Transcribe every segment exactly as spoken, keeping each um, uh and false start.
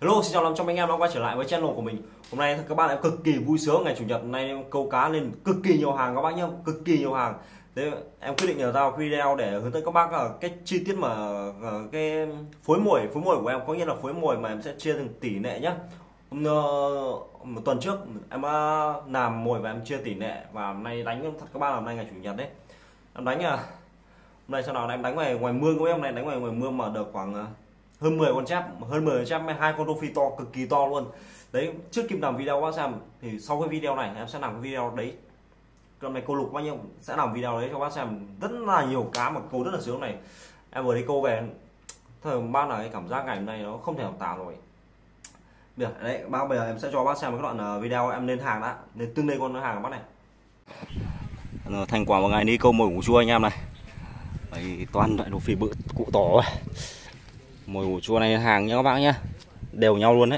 Hello, xin chào năm trăm anh em đã quay trở lại với channel của mình. Hôm nay các bạn em cực kỳ vui sướng, ngày chủ nhật nay em câu cá lên cực kỳ nhiều hàng các bác nhá, cực kỳ nhiều hàng. Thế em quyết định là ra video để hướng dẫn các bác là cách chi tiết mà cái phối mồi, phối mồi của em có nghĩa là phối mồi mà em sẽ chia thành tỷ lệ nhá. Hôm một tuần trước em đã làm mồi và em chia tỷ lệ, và hôm nay đánh thật các bác là hôm nay ngày chủ nhật đấy. Em đánh à hôm nay sao nào em đánh ngoài ngoài mương của em này, đánh ngoài ngoài mương mà được khoảng hơn mười con chép, hơn mười con chép, hai con rô phi to, cực kỳ to luôn đấy. Trước khi làm video các bác xem thì sau cái video này em sẽ làm cái video đấy, con này câu lục bao nhiêu sẽ làm video đấy cho bác xem, rất là nhiều cá mà câu rất là sướng này. Em vừa đi câu về thời bác là cái cảm giác ngày hôm nay nó không thể nào tả nổi. Được đấy bác, bây giờ em sẽ cho bác xem cái đoạn video em lên hàng đã, lên tương đây con hàng của bác này. Thành quả một ngày đi câu mồi củ chua anh em này, đấy, toàn loại đồ phì bự cụ to rồi. Mồi củ chua này hàng nha các bác nhá, đều nhau luôn đấy.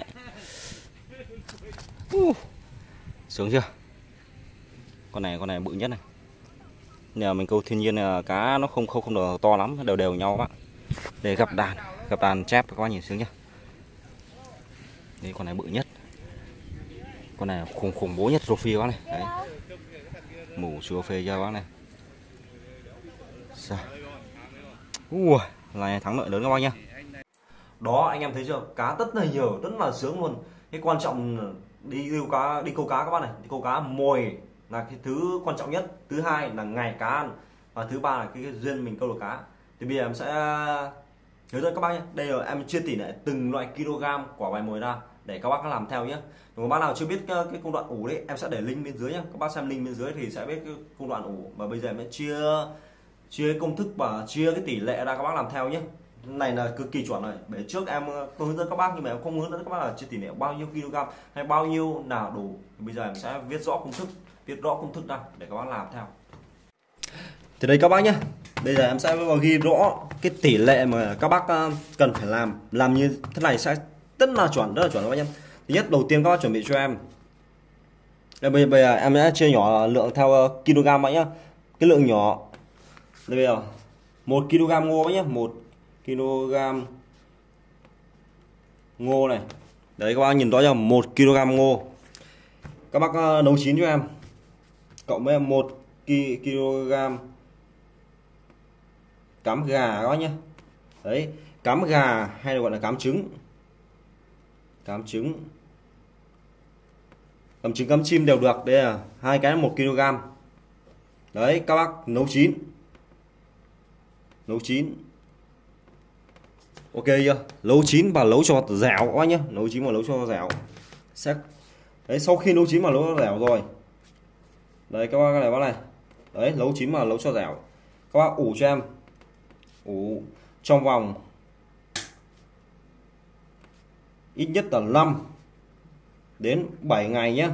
uh, Sướng chưa? Con này con này bự nhất này. Nhờ mình câu thiên nhiên là cá nó không không không được to lắm, đều đều nhau các bạn. Để gặp đàn, gặp đàn chép các bác nhìn sướng chưa? Đây con này bự nhất, con này khủng khủng bố nhất rô phi các bác này. Đấy, mủ chua phê cho các bác này. Sao? Uh, này thắng lợi lớn các bác nhá. Đó anh em thấy chưa, cá rất là nhiều, rất là sướng luôn. Cái quan trọng đi câu cá, đi câu cá các bác này, đi câu cá mồi là cái thứ quan trọng nhất, thứ hai là ngày cá ăn, và thứ ba là cái, cái duyên mình câu được cá. Thì bây giờ em sẽ hướng dẫn các bác nhé. Đây là em chia tỷ lệ từng loại kg quả bài mồi ra để các bác làm theo nhé. Nếu bác nào chưa biết cái, cái công đoạn ủ đấy, em sẽ để link bên dưới nhé. Các bác xem link bên dưới thì sẽ biết cái công đoạn ủ. Và bây giờ em sẽ chia chia công thức và chia cái tỷ lệ ra, các bác làm theo nhé. Này là cực kỳ chuẩn này. Bởi trước em tôi hướng dẫn các bác nhưng mà em không hướng dẫn các bác là chia tỷ lệ bao nhiêu kg hay bao nhiêu nào đủ. Thì bây giờ em sẽ viết rõ công thức, viết rõ công thức ra để các bác làm theo. Thì đây các bác nhé, bây giờ em sẽ ghi rõ cái tỷ lệ mà các bác cần phải làm. Làm như thế này sẽ rất là chuẩn, rất là chuẩn các bác nhé. Thứ nhất, đầu tiên các bác chuẩn bị cho em đây, bây, bây giờ em sẽ chia nhỏ lượng theo kg bạn nhé. Cái lượng nhỏ đây bây giờ một ki lô gam ngô nhé, một ki lô gam ngô này. Đấy các bác nhìn rõ chưa, một ki lô gam ngô. Các bác nấu chín cho em cộng với một ki lô gam cám gà các bác nhé. Đấy, cám gà hay là gọi là cám trứng. Cám trứng, cám trứng, cám chim đều được. Đây là hai cái một ki lô gam. Đấy, các bác nấu chín. Nấu chín. Ok chưa? Nấu chín và nấu cho dẻo các bác nhé. Nấu chín và nấu cho dẻo. Sẽ đấy, sau khi nấu chín và nấu cho dẻo rồi. Đấy các bác, cái này bác này. Đấy, nấu chín và nấu cho dẻo. Các bác ủ cho em. Ủ trong vòng ít nhất là năm đến bảy ngày nhé.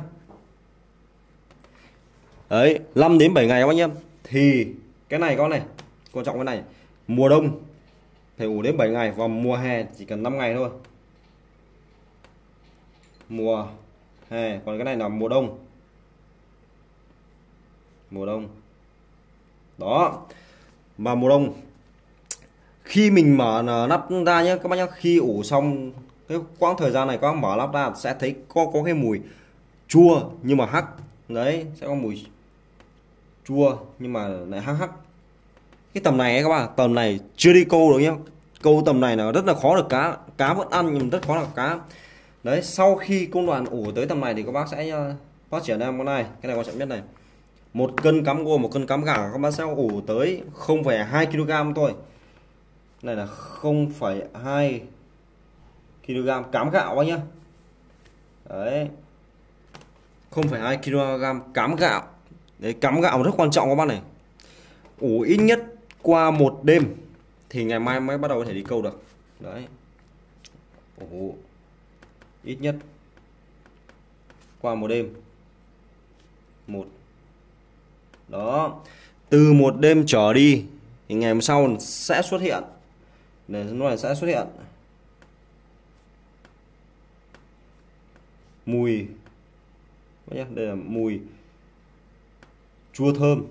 Đấy, năm đến bảy ngày các bác nhé. Thì cái này con này, quan trọng cái này, mùa đông phải ủ đến bảy ngày, và mùa hè chỉ cần năm ngày thôi. Mùa hè, còn cái này là mùa đông. Mùa đông. Đó. Và mùa đông khi mình mở nắp ra nhé các bác nhé, khi ủ xong cái quãng thời gian này các bác mở nắp ra sẽ thấy có có cái mùi chua nhưng mà hắc. Đấy, sẽ có mùi chua nhưng mà lại hắc hắc. Cái tầm này ấy, các bạn, tầm này chưa đi câu được nhé. Câu tầm này là rất là khó được cá, cá vẫn ăn nhưng rất khó được cá. Đấy, sau khi công đoạn ủ tới tầm này thì các bác sẽ phát triển em con này, cái này quan trọng nhất này. Một cân cám ngô, một cân cám gà các bác sẽ ủ tới không phẩy hai ki lô gam thôi. Này là không phẩy hai ki lô gam cám gạo bác nhá. Đấy, không phẩy hai ki lô gam cám gạo. Đấy, cám gạo rất quan trọng các bác này. Ủ ít nhất qua một đêm thì ngày mai mới bắt đầu có thể đi câu được. Đấy, ủ ít nhất qua một đêm. Một đó, từ một đêm trở đi thì ngày hôm sau sẽ xuất hiện, để nó này sẽ xuất hiện mùi, đây là mùi chua thơm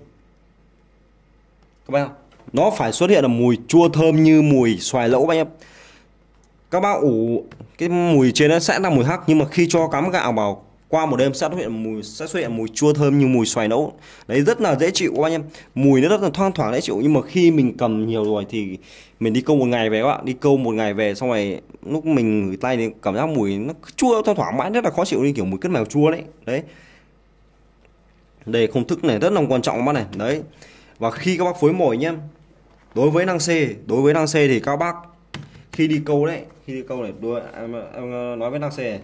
các bác. Nó phải xuất hiện là mùi chua thơm như mùi xoài lỗ các em. các bác ủ cái mùi trên nó sẽ là mùi hắc, nhưng mà khi cho cắm gạo vào qua một đêm sẽ xuất hiện mùi sẽ xuất hiện mùi chua thơm như mùi xoài nấu. Đấy rất là dễ chịu các anh em. Mùi nó rất là thoang thoảng dễ chịu, nhưng mà khi mình cầm nhiều rồi thì mình đi câu một ngày về các bạn, đi câu một ngày về xong rồi lúc mình ngửi tay thì cảm giác mùi nó chua thoang thoảng mãi, rất là khó chịu, như kiểu mùi cứt mèo chua đấy. Đấy. Đây công thức này rất là quan trọng các bác này. Đấy. Và khi các bác phối mồi nhé, đối với năng C, đối với năng C thì các bác khi đi câu đấy, khi đi câu này đua em, em nói với năng C này.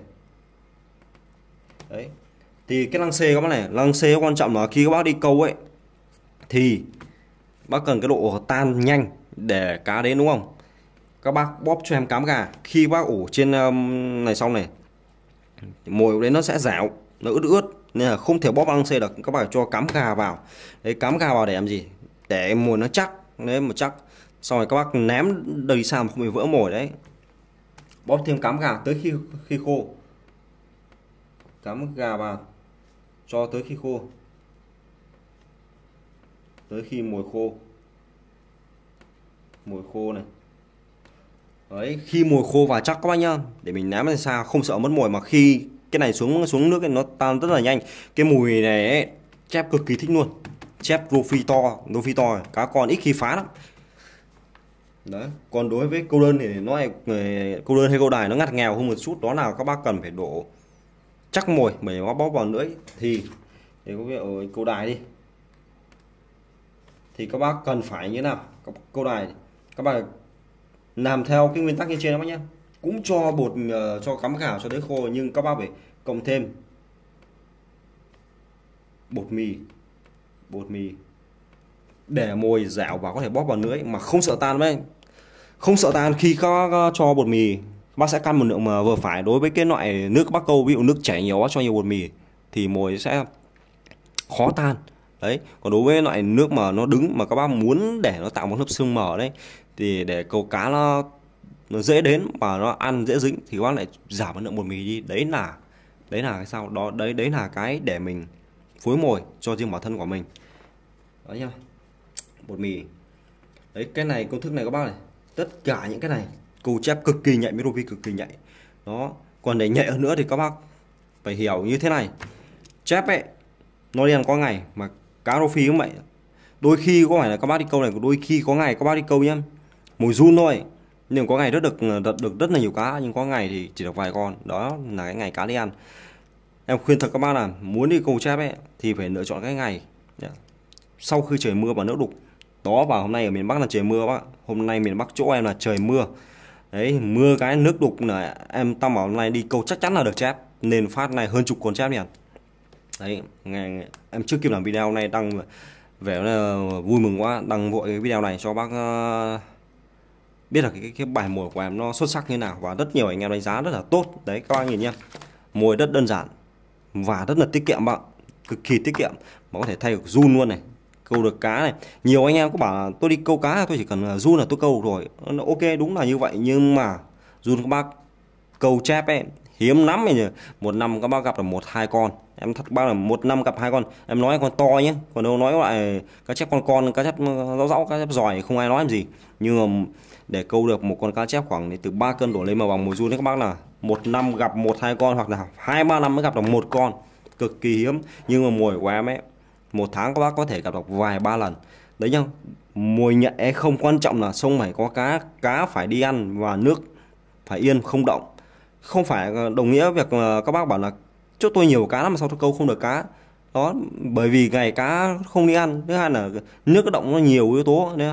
Đấy. Thì cái năng C các bác này, năng C quan trọng là khi các bác đi câu ấy thì bác cần cái độ tan nhanh để cá đến đúng không? Các bác bóp cho em cám gà, khi bác ủ trên um, này xong này, mồi đến nó sẽ dẻo, nó ướt ướt nên là không thể bóp năng C được, các bác cho cám gà vào. Đấy, cám gà vào để làm gì? Để mồi nó chắc, đấy mà chắc. Xong rồi các bác ném đầy xa mà không bị vỡ mồi đấy. Bóp thêm cám gà tới khi khi khô. Cám gà vào cho tới khi khô, tới khi mồi khô, mồi khô này. Đấy, khi mồi khô và chắc các bác nhá, để mình ném ra xa không sợ mất mồi, mà khi cái này xuống xuống nước ấy, nó tan rất là nhanh. Cái mùi này ấy, chép cực kỳ thích luôn. Chép rô phi to, rô phi to cá con ít khi phá lắm. Đấy, còn đối với câu đơn thì nó lại câu đơn hay câu đài nó ngặt nghèo hơn một chút, đó là các bác cần phải đổ chắc mồi bởi nó bóp vào lưỡi. Thì để có việc ở câu đài đi thì các bác cần phải như thế nào? Câu đài các bác làm theo cái nguyên tắc như trên đó bác nhé, cũng cho bột uh, cho cắm gạo cho tới khô, nhưng các bác phải cộng thêm bột mì, bột mì để mồi dẻo và có thể bóp vào lưỡi mà không sợ tan đấy. Không sợ tan khi có cho bột mì, bác sẽ căn một lượng mà vừa phải. Đối với cái loại nước bác câu, ví dụ nước chảy nhiều cho nhiều bột mì thì mồi sẽ khó tan. Đấy, còn đối với loại nước mà nó đứng mà các bác muốn để nó tạo một lớp sương mờ đấy, thì để câu cá nó, nó dễ đến và nó ăn dễ dính thì các bác lại giảm một lượng bột mì đi. Đấy là đấy là cái sao đó, đấy đấy là cái để mình phối mồi cho riêng bản thân của mình. Đó nhá. Bột mì. Đấy, cái này công thức này các bác này, tất cả những cái này câu chép cực kỳ nhạy, micro cực kỳ nhạy. Đó, còn để nhạy hơn nữa thì các bác phải hiểu như thế này. Chép ấy nó đi ăn có ngày, mà cá rô phi cũng vậy. Đôi khi có phải là các bác đi câu này, đôi khi có ngày các bác đi câu nhá, mùi run thôi, nhưng có ngày rất được được, được rất là nhiều cá, nhưng có ngày thì chỉ được vài con. Đó là cái ngày cá đi ăn. Em khuyên thật các bác là muốn đi câu chép ấy thì phải lựa chọn cái ngày sau khi trời mưa và nước đục. Đó, vào hôm nay ở miền Bắc là trời mưa bác. Hôm nay miền Bắc chỗ em là trời mưa. Đấy, mưa cái nước đục là em tao bảo hôm nay đi câu chắc chắn là được chép, nên phát này hơn chục con chép liền. Đấy, ngày em trước kịp làm video này đăng vẻ là vui mừng quá, đăng vội cái video này cho bác uh, biết là cái, cái, cái bài mồi của em nó xuất sắc như nào, và rất nhiều anh em đánh giá rất là tốt. Đấy các bác nhìn nhá, mồi rất đơn giản và rất là tiết kiệm bạn, cực kỳ tiết kiệm mà có thể thay được run luôn này, câu được cá này. Nhiều anh em có bảo là tôi đi câu cá tôi chỉ cần run là tôi câu rồi, ok đúng là như vậy, nhưng mà run các bác câu chép ấy hiếm lắm nhỉ. Một năm các bác gặp là một hai con, em thật bác là một năm gặp hai con, em nói con to nhé, còn đâu nói lại cá chép con con, cá chép rau rau, cá chép giỏi không ai nói làm gì. Nhưng mà để câu được một con cá chép khoảng từ ba cân đổ lên mà bằng mồi run đấy các bác, là một năm gặp một hai con, hoặc là hai ba năm mới gặp được một con, cực kỳ hiếm. Nhưng mà mồi của em ấy một tháng các bác có thể gặp được vài ba lần đấy nhá. Mồi nhạy không quan trọng là sông phải có cá, cá phải đi ăn và nước phải yên không động. Không phải đồng nghĩa việc các bác bảo là chỗ tôi nhiều cá lắm mà sao tôi câu không được cá. Đó, bởi vì ngày cá không đi ăn, thứ hai là nước cái động nó nhiều yếu tố nữa.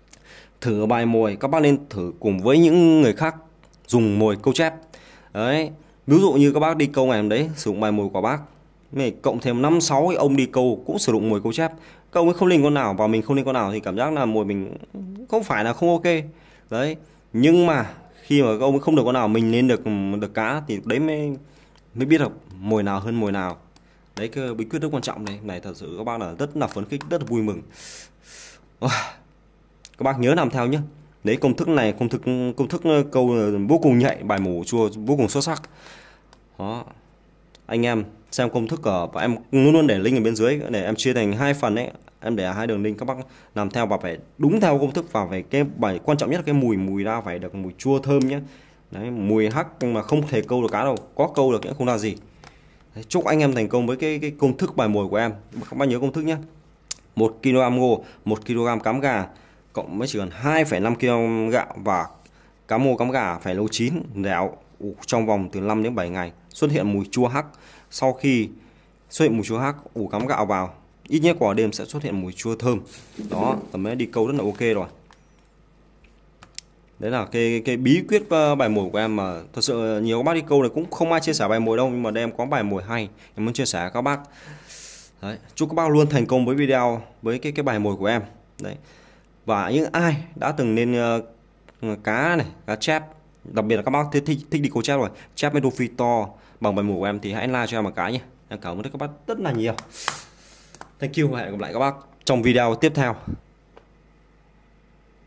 Thử bài mồi các bác nên thử cùng với những người khác dùng mồi câu chép. Đấy, ví dụ như các bác đi câu ngày hôm đấy sử dụng bài mồi của bác, này cộng thêm năm sáu ông đi câu cũng sử dụng mồi câu chép, câu ấy không lên con nào và mình không lên con nào thì cảm giác là mồi mình không phải là không ok. Đấy, nhưng mà khi mà ông ấy không được con nào mình nên được được cá thì đấy mới mới biết được mồi nào hơn mồi nào. Đấy cái bí quyết rất quan trọng này này, thật sự các bác là rất là phấn khích, rất là vui mừng. Các bác nhớ làm theo nhé. Đấy, công thức này công thức công thức câu vô cùng nhạy, bài mổ chua vô cùng xuất sắc. Đó, anh em xem công thức ở và em luôn luôn để link ở bên dưới để em chia thành hai phần đấy, em để hai đường link, các bác làm theo và phải đúng theo công thức, và phải cái bài quan trọng nhất là cái mùi mùi ra phải được mùi chua thơm nhé. Đấy, mùi hắc mà không thể câu được cá đâu, có câu được cũng không là gì. Đấy, chúc anh em thành công với cái cái công thức bài mồi của em. Các bạn nhớ công thức nhé: một ki lô gam ngô, một ki lô gam cám gà cộng với chỉ cần hai phẩy năm ki lô gam gạo, và cá ngô cám gà phải nấu chín dẻo ủ trong vòng từ năm đến bảy ngày, xuất hiện mùi chua hắc. Sau khi xuất hiện mùi chua hắc, ủ cám gạo vào ít nhất quả đêm sẽ xuất hiện mùi chua thơm. Đó, tầm ấy đi câu rất là ok rồi. Đấy là cái cái bí quyết bài mồi của em, mà thật sự nhiều các bác đi câu này cũng không ai chia sẻ bài mồi đâu, nhưng mà đây em có bài mồi hay em muốn chia sẻ với các bác. Đấy, chúc các bác luôn thành công với video, với cái cái bài mồi của em. Đấy, và những ai đã từng lên uh, cá này, cá chép, đặc biệt là các bác thích, thích, thích đi câu chép rồi, chép với đô phi to bằng bài mồi của em thì hãy like cho em một cái nhé. Em cảm ơn các bác rất là nhiều. Thank you và hẹn gặp lại các bác trong video tiếp theo.